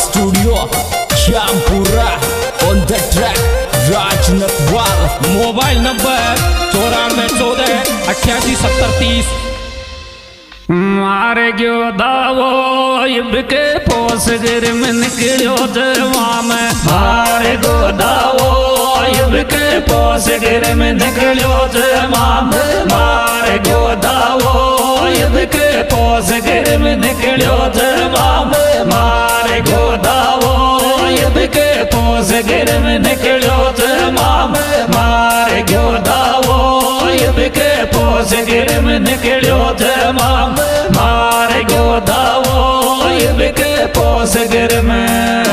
Studio Shyampura on the track Raj Natwal. Mobile number 9414887030। मारे गयो दावो इबके पोस गिर में निकलो जवा में। मारे गो दावो इबके पोस गिर में निकलो जवा में। मारे गो दावो इबके पोस गिर में निकलो जवा में। मारे गो दावो इबके पोस गिर में निकलो जवा में। मारे गो दावो इबके पोस गिर में निकलो जवा में। मारे गो दावो इबके पोस गिर में।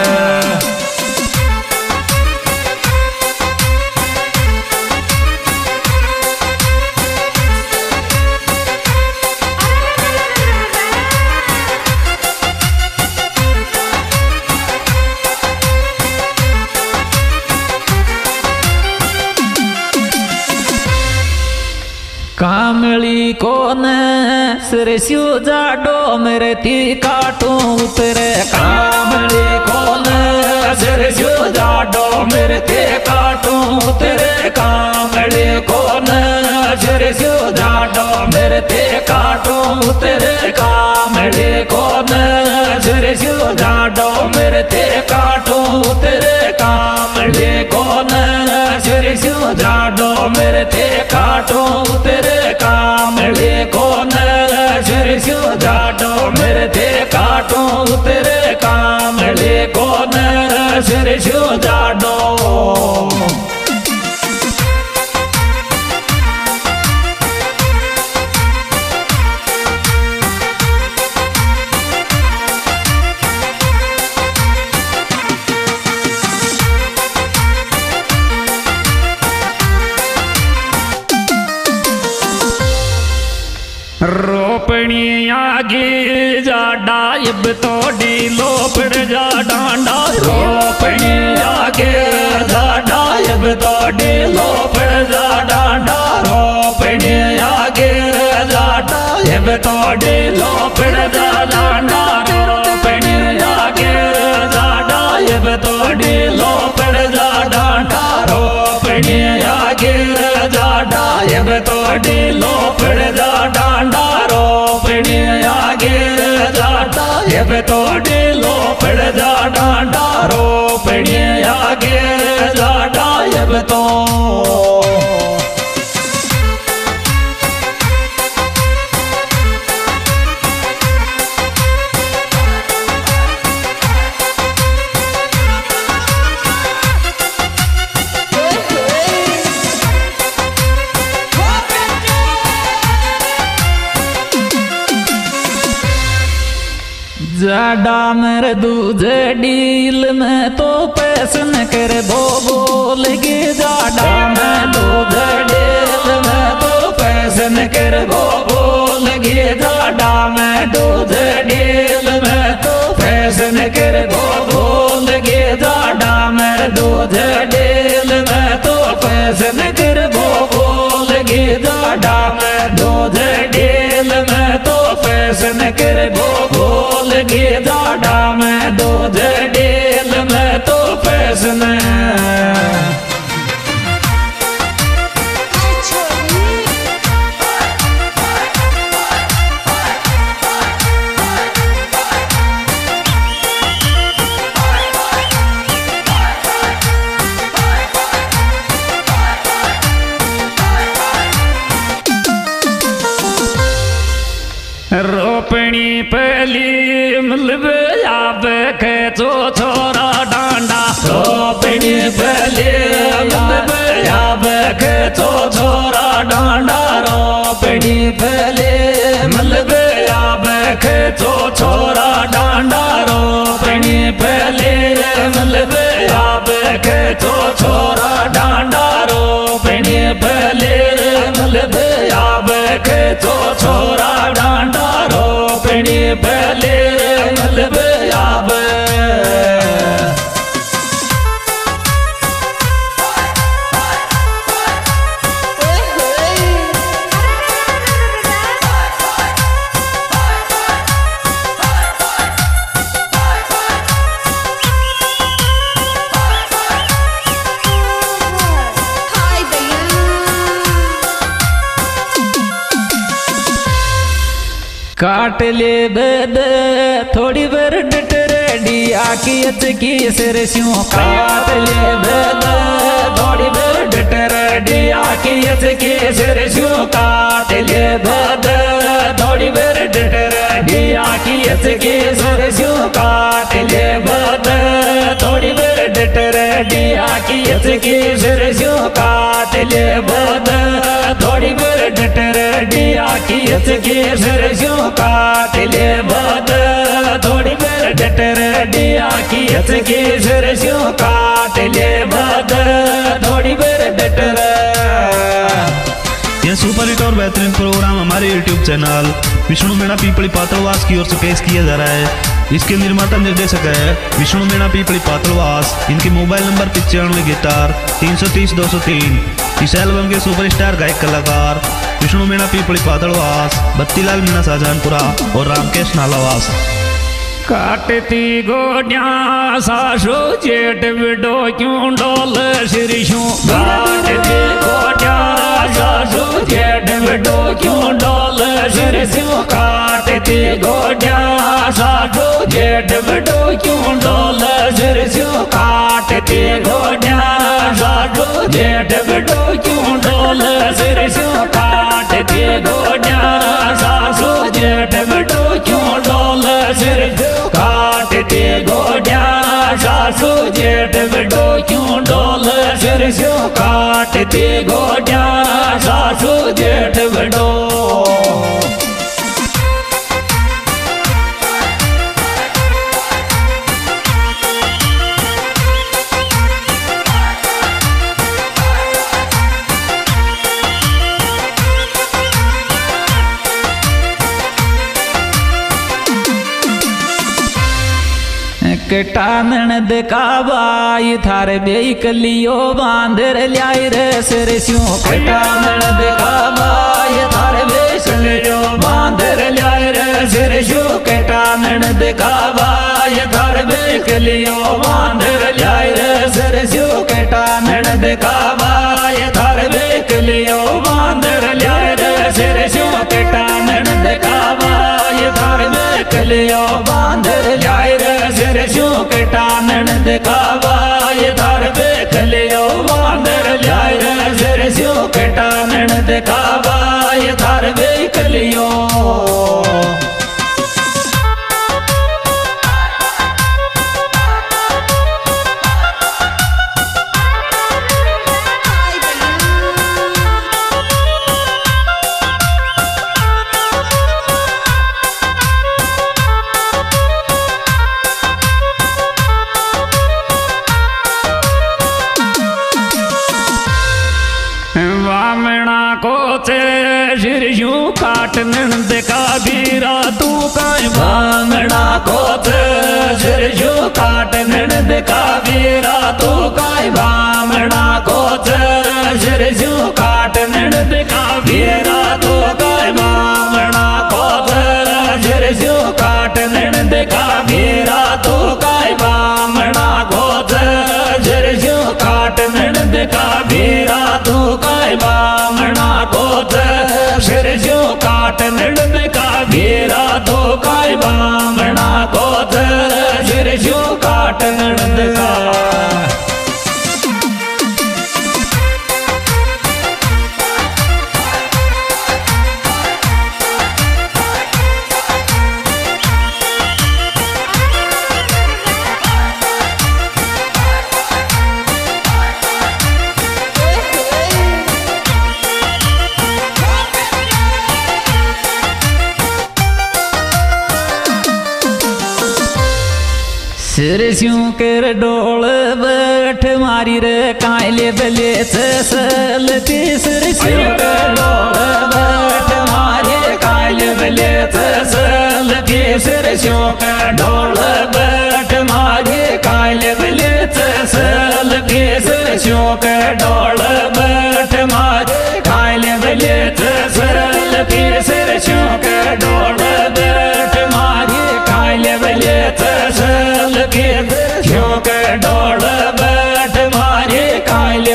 कामली कोन सिरस्यू जाडो मेरे ती काटू उतरे। कामली कोन सिरस्यू जाडो मेरे ती काटू उतरे। कामली कोन सिरस्यू जाडो मेरे ती काटू उतरे। कामली कोन सिरस्यू जाडो मेरे ती काटू उतरे। कामली कोन सिरस्यू जाडो मेरे ती काटू उतरे। कामले कोन सिरस्यू जाडो मेरे थे काटू उतरे। कामले कोन सिरस्यू जाडो। रोपणी आगे जाडा इब तो डीलो पड़ जा डांडा। रोपणी आगे जाडा इब तो डीलो पड़ जा डांडा। रोपणी आगे जाडा इब तो डीलो पड़ जा डांडा। रोपणी आगे जाडा इब तो डीलो पड़ जा डांडा। रोपणी आगे जाडा इब तो डीलो पड़ जा डांडा। रोपणी आगे जाडा इब तो डीलो पड़ जा डांडा। रोपणी आगे जाडा इब तो। जाडा मेरे दूजे डील में तो पैसन कर बो बोलगी। जाडा में दूजे डील में तो पैसन कर बो बोलगी। जाडा में दूजे डील में तो पैसन कर बो बोलगी। जाडा में दूजे डील में तो पैसन कर बो बोलगी। जाडा में दूजे डील में तो पैसन कर बो बोलगी। जाडा में दूध डील में तो पैसन। रोपणी पहली मतलब आप खेचो छोरा डांडा। रोपणी पहली मतलब आप खेचो छोरा डांडा। रोपणी पहली मतलब आप खेचो छोरा डांडा। रोपणी पहली मतलब आप खेचो छोरा डांडा। रोपणी पहली मतलब आप खेचो छोरा डांडा। रोपणी पहले मतलब आप। काट ले बद थोड़ी बर डट रेडी आकियत की सरस्यों काट ले बद थोड़ी बर डट रेडी आकियत की सरस्यों काट ले बद थोड़ी बर डट रेडी आकियत की सरस्यों काट ले बद थोड़ी बर डट रेडी आकियत की सरस्यों काट ले बद थोड़ी बर डट रेडी आकियत की सरस्यों काट ले बद थोड़ी बर डट रेडी आकियत की सरस्यों काट ले बद थोड़ी बर डट यह सुपर हिट और बेहतरीन प्रोग्राम हमारे YouTube चैनल विष्णु मीणा पीपली पातलवास की ओर से पेश किया जा रहा है। इसके निर्माता निर्देशक है विष्णु मीणा पीपली पातलवास। इनके मोबाइल नंबर 95 गिटार 330 203। इस एल्बम के सुपरस्टार गायक कलाकार विष्णु मीणा पीपली पातलवास, बत्तीलाल मीणा शाहजहानपुरा और रामकेश नालावास। काटती गोड्या सासो जेठ बिडो क्यों डोल शिरिशों काटती गोड्या सासो जेठ बिडो क्यों डोल शिरिशों काटती गोड्या सासो जेठ बिडो क्यों डोल शिरिशों काटती गोड्या सासो जेठ बिडो क्यों डोल शिरिशों काटती गोड्या सासो जेठ बिडो क्यों डोल शिरिशों काटते गोड्या सासू जेठ बिडो क्यों डोल शिरस्यों काटते गोड्या सासू जेठ बिडो। कटानन दकाबाई थारे बेकलियो बांधर ल्याई रे सरस्यों कटानन दकाबाई थारे बेकलियो बांधर ल्याई रे सरस्यों कटानन दकाबाई थारे बेकलियो बांधर ल्याई रे सरस्यों कटानन दकाबाई थारे बेकलियो बांधर ल्याई रे सरस्यों कटानन दकाबाई थारे बेकलियो बांधर ल्याई रे सरस्यों कटानन दकाबाई थारे बेकलियो बांधर ल्याई रे सरस्यों कटानन दकाबाई थारे बेकलियो। वामना को शिरस्यों काटनन दका बीरा तू काई वामना को शिरस्यों काटनन दका बीरा तू काई वामना को शिरस्यों काटनन दका बीरा तू काई वामना को शिरस्यों काटनन दका बीरा तू काई वामना को शिरस्यों काटनन दका बीरा तू काई वामना को शिरस्यों काटनन दका बीरा तू काई वामना को शिरस्यों काटनन दका। सरस्यों कर डोल बैठ मारी रे कायले बले सलती सरस्यों कर डोल बैठ मारी कायले बले सलती सरस्यों कर डोल बैठ मारी कायले बले सलती सरस्यों कर डोल बैठ मारी कायले बले सलती सरस्यों कर डोल बैठ मारी कायले बले क्यों के डोल बैठ मारे कायल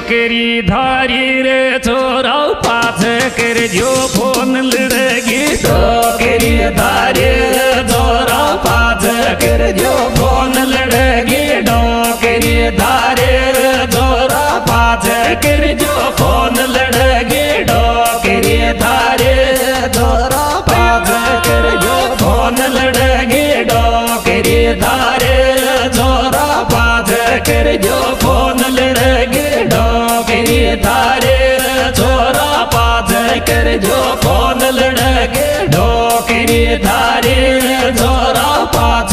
केरी धारी रे छोरा पाछ कर जो फोन लड़गी तो केरी धारी छोरा पाछ कर जो फोन लड़गी डो केरी धारी छोरा पाछ कर जो फोन लड़गी डो केरी धारी छोरा पाछ कर जो फोन लड़गी डो केरी धारी छोरा पाछ कर जो फोन लड़गी डो केरी धारी छोरा पाछ कर जो फोन लड़गी डो केरी धारी छोरा पाछ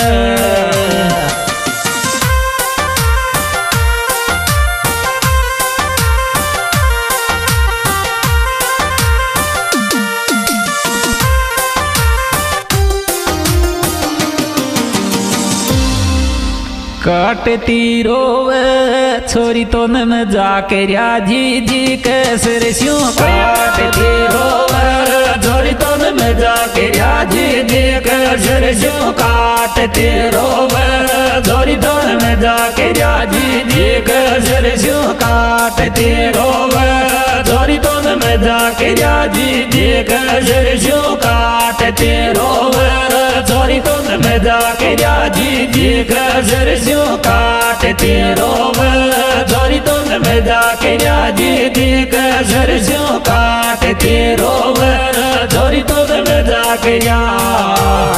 काटती रोवे छोरी तो न जाके राजी जी कैसे रस्यों काटती रोवे छोरी तो न जाके राजी जी कैसे रस्यों काटती रोवे छोरी तो न जाके राजी जी कैसे रस्यों काटती रोवे छोरी तो न जाके राजी जी कैसे रस्यों काटती रोवे छोरी तो न जाके राजी जी कैसे रस्यों काटती रोवे छोरी तो न जाके राजी जी कैसे रस्यों काटती रोवे छोरी तो न जाके